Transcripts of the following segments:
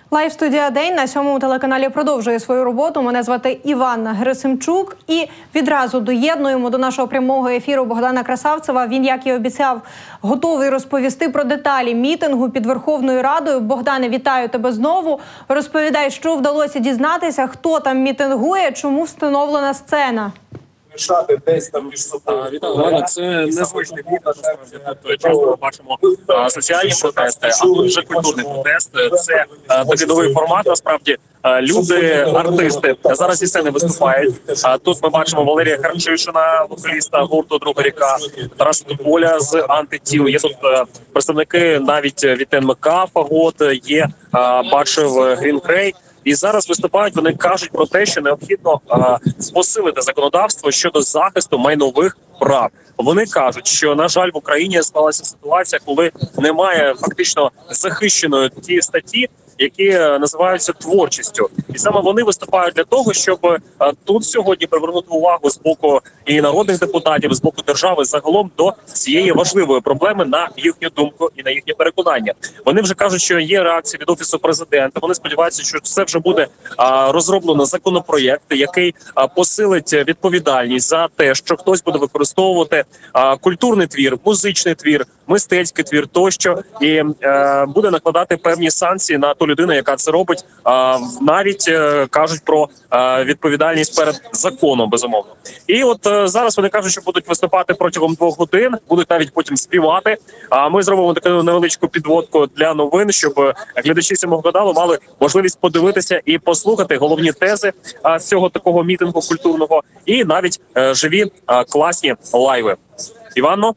Лайв-студія «День» на 7-му телеканалі продовжує свою роботу. Мене звати Іванна Герасимчук. І відразу доєднуємо до нашого прямого ефіру Богдана Красавцева. Він, як і обіцяв, готовий розповісти про деталі мітингу під Верховною Радою. Богдане, вітаю тебе знову. Розповідай, що вдалося дізнатися, хто там мітингує, чому встановлена сцена. Десь там між собою. Це незвичний вид, насправді. Часто ми бачимо соціальні протести, а тут вже культурний протест. Це такий новий формат, насправді. Люди, артисти зараз із сцени виступають. Тут ми бачимо Валерія Харчишина, вокаліста гурту «Друга ріка», Тараса Тополя з «Антитіл». Є тут представники навіть від НМК «Фагот», є, бачив, Green Grey. І зараз виступають, вони кажуть про те, що необхідно посилити законодавство щодо захисту майнових прав. Вони кажуть, що, на жаль, в Україні склалася ситуація, коли немає фактично захищеної ті статті, які називаються творчістю. І саме вони виступають для того, щоб тут сьогодні привернути увагу з боку і народних депутатів, з боку держави загалом до цієї важливої проблеми, на їхню думку і на їхнє переконання. Вони вже кажуть, що є реакція від Офісу Президента. Вони сподіваються, що це вже буде розроблено законопроєкт, який посилить відповідальність за те, що хтось буде використовувати культурний твір, музичний твір, мистецький твір тощо, і буде накладати певні санкції на ту людину, яка це робить. Навіть кажуть про відповідальність перед законом, безумовно. І от зараз вони кажуть, що будуть виступати протягом 2 годин, будуть навіть потім співати. А ми зробимо таку невеличку підводку для новин, щоб глядачі «Сьомого каналу» мали можливість подивитися і послухати головні тези з цього такого мітингу культурного, і навіть живі класні лайви. Іванно?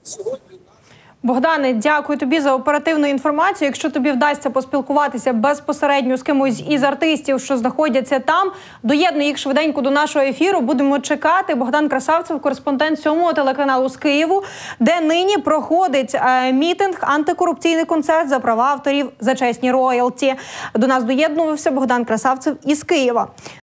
Богдане, дякую тобі за оперативну інформацію. Якщо тобі вдасться поспілкуватися безпосередньо з кимось із артистів, що знаходяться там, доєднуй їх швиденько до нашого ефіру. Будемо чекати. Богдан Красавцев, кореспондент 7-го телеканалу з Києву, де нині проходить мітинг, антикорупційний концерт за права авторів, за чесні роялті. До нас доєднувався Богдан Красавцев із Києва.